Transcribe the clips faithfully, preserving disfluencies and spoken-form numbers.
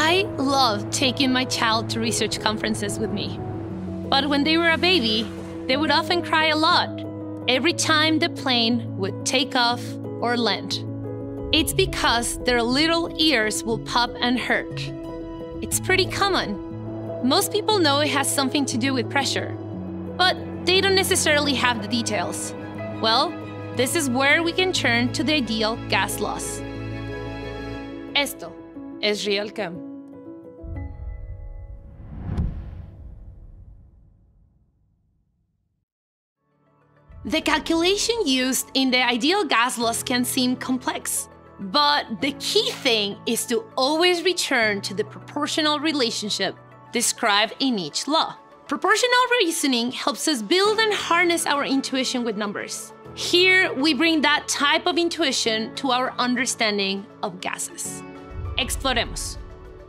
I love taking my child to research conferences with me. But when they were a baby, they would often cry a lot every time the plane would take off or land. It's because their little ears will pop and hurt. It's pretty common. Most people know it has something to do with pressure, but they don't necessarily have the details. Well, this is where we can turn to the ideal gas loss. Esto es Real C H E M. The calculation used in the ideal gas loss can seem complex, but the key thing is to always return to the proportional relationship described in each law. Proportional reasoning helps us build and harness our intuition with numbers. Here, we bring that type of intuition to our understanding of gases. Exploremos.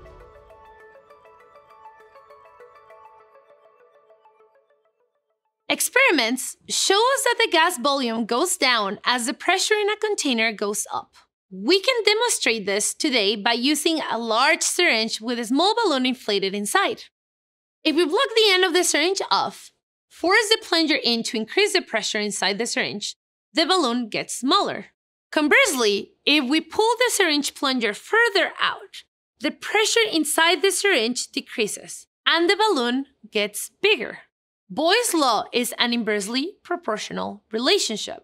Experiments show us that the gas volume goes down as the pressure in a container goes up. We can demonstrate this today by using a large syringe with a small balloon inflated inside. If we block the end of the syringe off, force the plunger in to increase the pressure inside the syringe, the balloon gets smaller. Conversely, if we pull the syringe plunger further out, the pressure inside the syringe decreases, and the balloon gets bigger. Boyle's law is an inversely proportional relationship.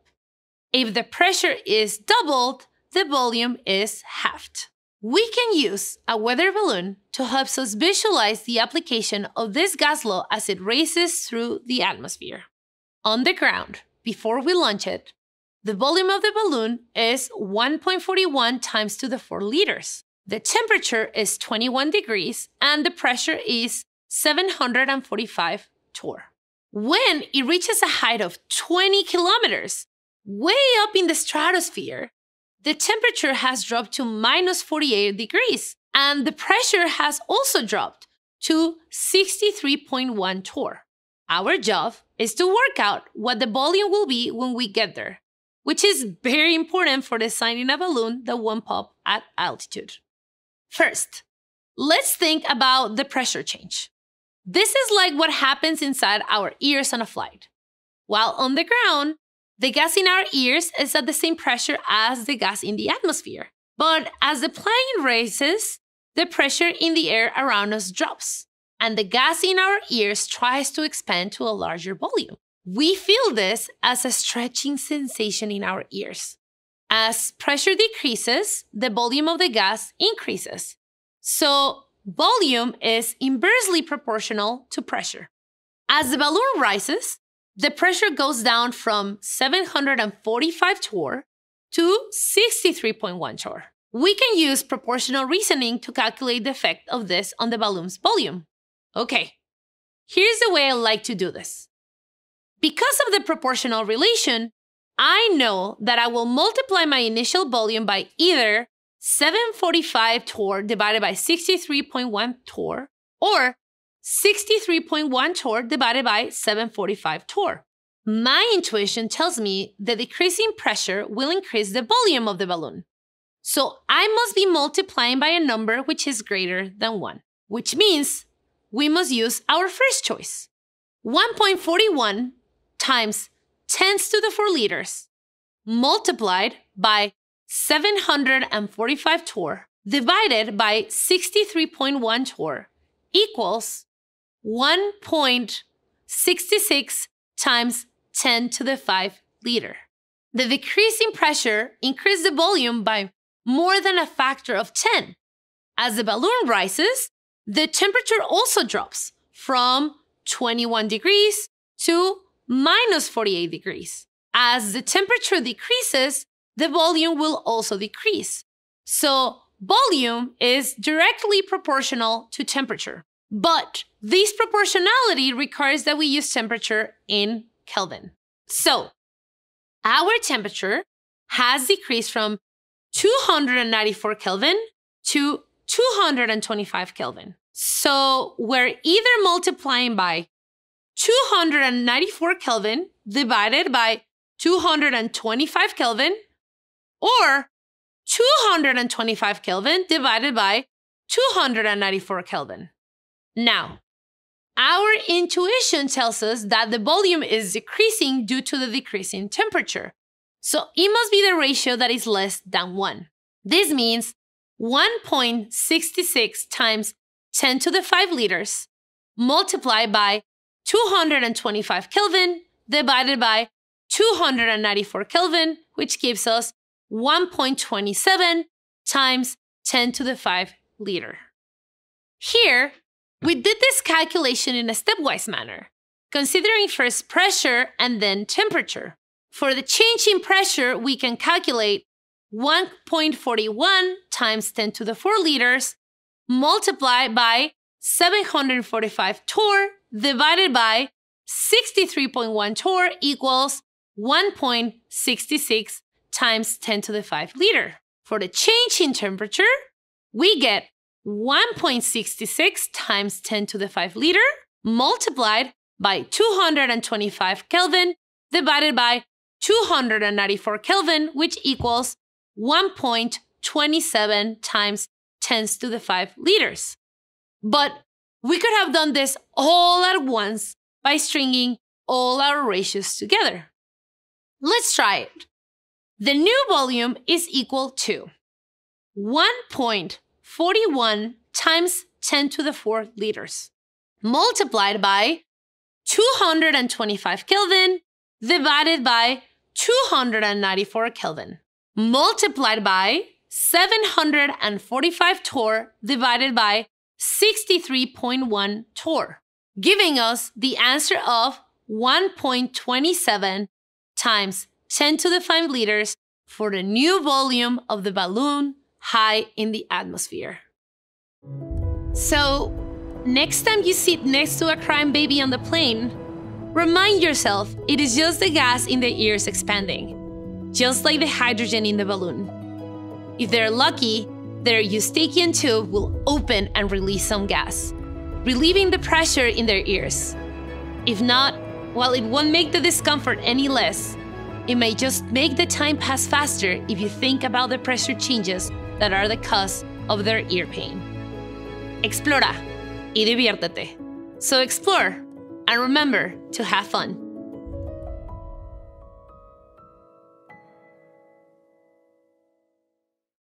If the pressure is doubled, the volume is halved. We can use a weather balloon to help us visualize the application of this gas law as it races through the atmosphere. On the ground, before we launch it, the volume of the balloon is one point four one times to the four liters. The temperature is twenty-one degrees and the pressure is seven hundred forty-five torr. When it reaches a height of twenty kilometers, way up in the stratosphere, the temperature has dropped to minus forty-eight degrees, and the pressure has also dropped to sixty-three point one torr. Our job is to work out what the volume will be when we get there, which is very important for designing a balloon that won't pop at altitude. First, let's think about the pressure change. This is like what happens inside our ears on a flight. While on the ground, the gas in our ears is at the same pressure as the gas in the atmosphere. But as the plane races, the pressure in the air around us drops, and the gas in our ears tries to expand to a larger volume. We feel this as a stretching sensation in our ears. As pressure decreases, the volume of the gas increases. So, volume is inversely proportional to pressure. As the balloon rises, the pressure goes down from seven hundred forty-five torr to sixty-three point one torr. We can use proportional reasoning to calculate the effect of this on the balloon's volume. Okay, here's the way I like to do this. Because of the proportional relation, I know that I will multiply my initial volume by either seven hundred forty-five torr divided by sixty-three point one torr, or sixty-three point one torr divided by seven hundred forty-five torr. My intuition tells me the decreasing pressure will increase the volume of the balloon. So I must be multiplying by a number which is greater than one, which means we must use our first choice. one point four one times ten to the four liters multiplied by seven hundred forty-five torr divided by sixty-three point one torr equals one point six six times ten to the five liter. The decreasing pressure increased the volume by more than a factor of ten. As the balloon rises, the temperature also drops from twenty-one degrees to minus forty-eight degrees. As the temperature decreases, the volume will also decrease. So volume is directly proportional to temperature. But this proportionality requires that we use temperature in Kelvin. So our temperature has decreased from two hundred ninety-four Kelvin to two hundred twenty-five Kelvin. So we're either multiplying by two hundred ninety-four Kelvin divided by two hundred twenty-five Kelvin, or two hundred twenty-five Kelvin divided by two hundred ninety-four Kelvin. Now, our intuition tells us that the volume is decreasing due to the decreasing temperature. So it must be the ratio that is less than one. This means one point six six times ten to the five liters multiplied by two hundred twenty-five Kelvin divided by two hundred ninety-four Kelvin, which gives us one point two seven times ten to the five liter. Here, we did this calculation in a stepwise manner, considering first pressure and then temperature. For the change in pressure, we can calculate one point four one times ten to the four liters multiplied by seven hundred forty-five torr divided by sixty-three point one torr equals one point six six times ten to the five liter. For the change in temperature, we get one point six six times ten to the five liter multiplied by two hundred twenty-five Kelvin divided by two hundred ninety-four Kelvin, which equals one point two seven times ten to the five liters. But we could have done this all at once by stringing all our ratios together. Let's try it. The new volume is equal to one point four one times ten to the four liters multiplied by two hundred twenty-five Kelvin divided by two hundred ninety-four Kelvin multiplied by seven hundred forty-five torr divided by sixty-three point one torr, giving us the answer of one point two seven times ten to the five liters for the new volume of the balloon high in the atmosphere. So, next time you sit next to a crying baby on the plane, remind yourself it is just the gas in the ears expanding, just like the hydrogen in the balloon. If they're lucky, their eustachian tube will open and release some gas, relieving the pressure in their ears. If not, while it won't make the discomfort any less, it may just make the time pass faster if you think about the pressure changes that are the cause of their ear pain. Explora y diviértete. So explore and remember to have fun.